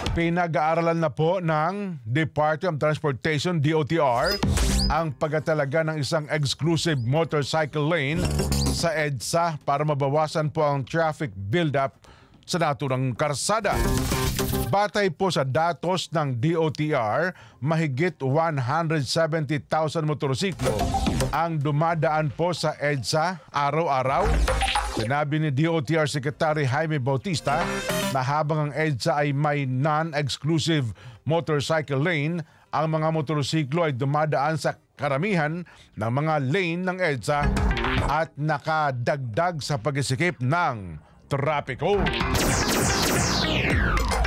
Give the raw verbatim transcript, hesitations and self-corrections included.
Pinag-aaralan na po ng Department of Transportation, D O T R, ang pagtatalaga ng isang exclusive motorcycle lane sa EDSA para mabawasan po ang traffic build-up sa naturang karsada. Batay po sa datos ng D O T R, mahigit one hundred seventy thousand motorsiklo ang dumadaan po sa EDSA araw-araw. Sinabi ni D O T R Secretary Jaime Bautista na habang ang EDSA ay may non-exclusive motorcycle lane, ang mga motorsiklo ay dumadaan sa karamihan ng mga lane ng EDSA at nakadagdag sa pag-isikip ng trapiko.